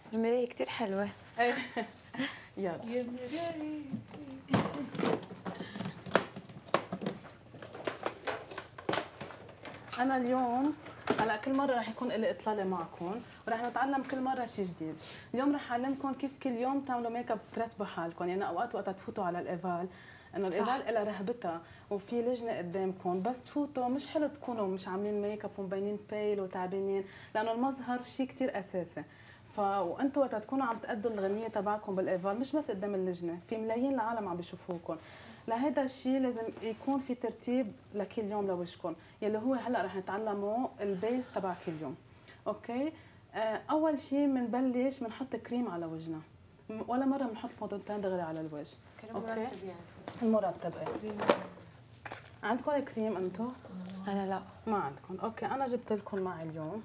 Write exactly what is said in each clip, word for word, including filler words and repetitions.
المراية كتير حلوة. يلا يا مراية. أنا اليوم هلا كل مرة رح يكون لي إطلالة معكم ورح نتعلم كل مرة شيء جديد. اليوم رح أعلمكم كيف كل يوم تعملوا ميك اب ترتبوا حالكم، يعني أوقات وقت تفوتوا على الإيفال إنه الإيفال لها رهبتها وفي لجنة قدامكم، بس تفوتوا مش حلو تكونوا مش عاملين ميك اب ومبينين بيل وتعبانين، لأنه المظهر شيء كثير أساسي. ف وانتم وقت تكونوا عم تأدوا الغنية تبعكم بالإيفال مش بس قدام اللجنة، في ملايين العالم عم بيشوفوكم. لهذا الشيء لازم يكون في ترتيب لكل يوم لوجهكم، يلي هو هلا رح نتعلمه البيس تبع كل يوم. اوكي، آه اول شيء بنبلش بنحط كريم على وجهنا، ولا مره بنحط فوندنتين دغري على الوجه. اوكي المرطب. ايه عندكم كريم انتم؟ انا لا ما عندكم. اوكي انا جبت لكم معي اليوم.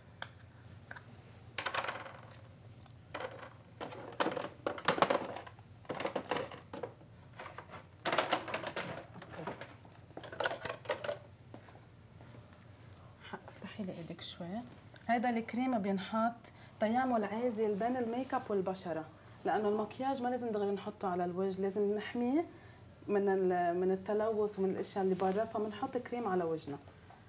افتحي لي ايدك شوي. هذا الكريم بينحط تيعمل عازل بين الميك اب والبشره، لانه المكياج ما لازم دغري نحطه على الوجه، لازم نحميه من من التلوث ومن الاشياء اللي برا، فبنحط كريم على وجهنا.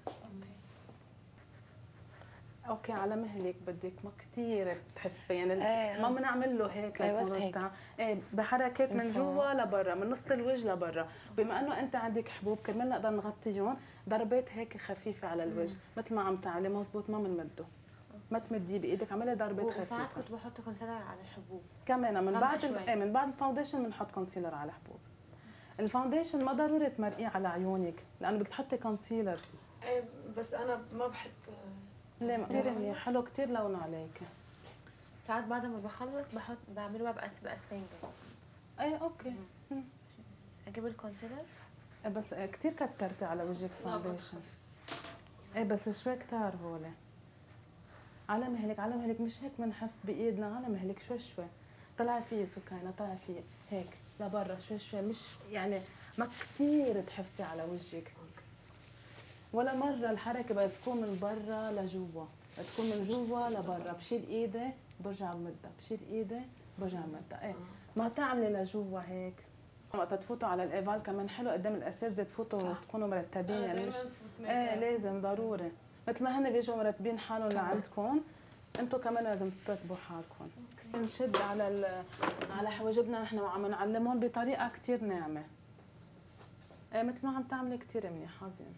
اوكي على مهلك بدك، ما كثير تحفي يعني ايه ما بنعمل له هيك ايه بس هيك تاع ايه بحركات من جوا لبرا، من نص الوجه لبرا. بما انه انت عندك حبوب كرمال نقدر نغطيهم ضربات هيك خفيفه على الوجه مثل ما عم تعملي مزبوط، ما بنمده، ما تمديه بايدك، اعملي ضربات خفيفه. وساعات كنت بحط كونسيلر على الحبوب كمان من بعد ايه من بعد الفاونديشن بنحط كونسيلر على الحبوب. الفاونديشن ما ضروري تمرقيه على عيونك لانه بدك تحطي كونسيلر. ايه بس انا ما بحط. ليه كثير منيح، حلو كثير لونه عليك. ساعات بعد ما بخلص بحط بعمله بقى بأس بأسفنجة. ايه اوكي. اجيب الكونسيلر ايه بس كثير كترتي على وجهك فاونديشن. ايه بس شوي كتار هولي. على مهلك على مهلك، مش هيك بنحف بايدنا، على مهلك شوي شوي. طلعي فيه سكينه، طلعي فيه هيك لبرا شوي شوي، مش يعني ما كثير تحفي على وجهك. ولا مره الحركه بدها تكون من برا لجوا، بدها تكون من جوا لبرا. بشيل ايدي برجع بمدها، بشيل ايدي برجع بمدها. ايه ما تعملي لجوا هيك. وقت تفوتوا على الايفال كمان حلو قدام الاساتذه تفوتوا وتكونوا مرتبين، يعني مش ايه لازم ضروري مثل ما هن بيجوا مرتبين حالهم لعندكم، انتم كمان لازم ترتبوا حالكم. بنشد على ال... على حواجبنا نحن وعم نعلمهم بطريقه كثير ناعمه. ايه مثل ما عم تعملي كثير منيح. عظيم.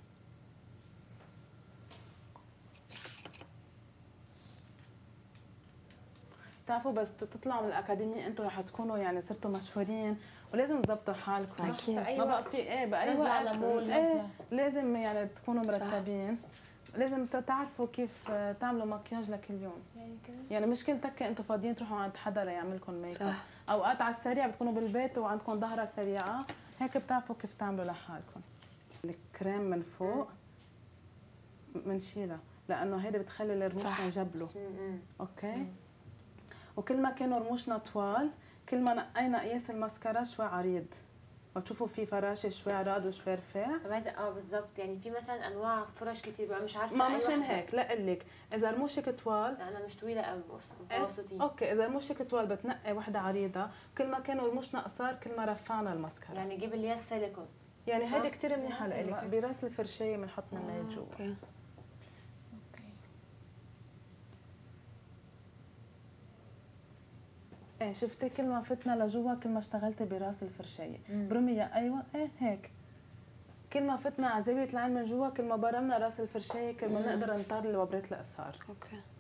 بتعرفوا بس تطلعوا من الاكاديميه انتم رح تكونوا يعني صرتوا مشهورين، ولازم تظبطوا حالكم. اكيد ما بقى في ايه باي وقت ايه لازم يعني تكونوا مرتبين. لازم تعرفوا كيف تعملوا مكياج لكل يوم. يعني مش كل تكه انتم فاضيين تروحوا عند حدا ليعمل لكم ميك اب. اوقات على السريع بتكونوا بالبيت وعندكم ظهره سريعه، هيك بتعرفوا كيف تعملوا لحالكم. الكريم من فوق بنشيلها لانه هيدي بتخلي رموشنا يجبلوا. اوكي. وكل ما كانوا رموشنا طوال كل ما نقينا قياس الماسكارا شوي عريض، بتشوفوا في فراشه شوي عرض وشوي رفيع. طب عايزه اه بالظبط، يعني في مثلا انواع فرش كتير بقى مش عارفه ما مشان هيك لا اقول لك اذا رموشك طوال. لا انا مش طويله قوي، متوسطين. اوكي اذا رموشك طوال بتنقي وحده عريضه، كل ما كانوا رموشنا قصار كل ما رفعنا الماسكارا. يعني جيب اللي هي السيليكون. يعني هيدي كثير منيحه لك، براس الفرشايه بنحط منها جوا. اوكي ايه شفتي كل ما فتنا لجوا كل ما اشتغلتي براس الفرشايه. برميها ايوه ايه هيك. كل ما فتنا على زاويه العين من جوا كل ما برمنا راس الفرشايه كل ما نقدر نطار وبرات القصار. اوكي